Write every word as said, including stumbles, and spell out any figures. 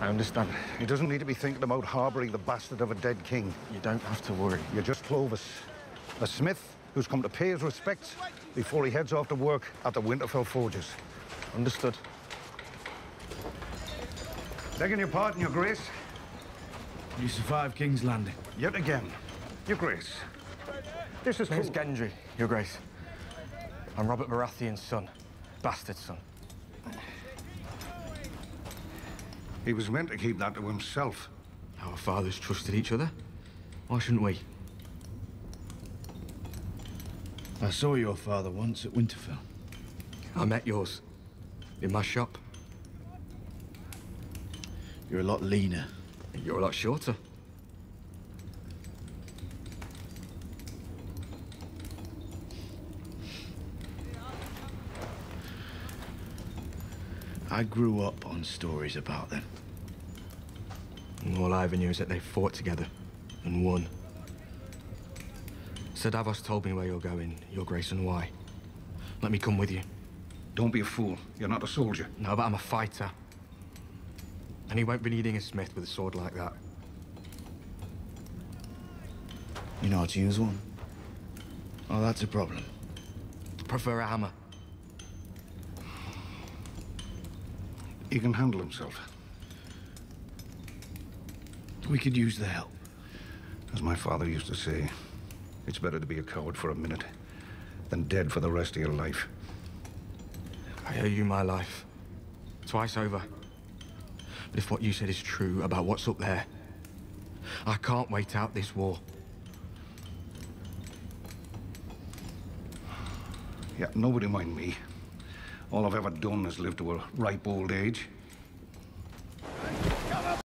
I understand. He doesn't need to be thinking about harbouring the bastard of a dead king. You don't have to worry. You're just Clovis, a smith who's come to pay his respects before he heads off to work at the Winterfell Forges. Understood. Begging your pardon, Your Grace. You survived King's Landing. Yet again, Your Grace. This is... Name's Gendry, Your Grace. I'm Robert Baratheon's son. Bastard son. He was meant to keep that to himself. Our fathers trusted each other. Why shouldn't we? I saw your father once at Winterfell. I met yours. In my shop. You're a lot leaner. You're a lot shorter. I grew up on stories about them. And all I ever knew is that they fought together and won. Sir Davos told me where you're going, Your Grace, and why. Let me come with you. Don't be a fool. You're not a soldier. No, but I'm a fighter. And he won't be needing a smith with a sword like that. You know how to use one? Oh, that's a problem. I prefer a hammer. He can handle himself. We could use the help. As my father used to say, it's better to be a coward for a minute than dead for the rest of your life. I owe you my life. Twice over. But if what you said is true about what's up there, I can't wait out this war. Yeah, nobody mind me. All I've ever done is live to a ripe old age.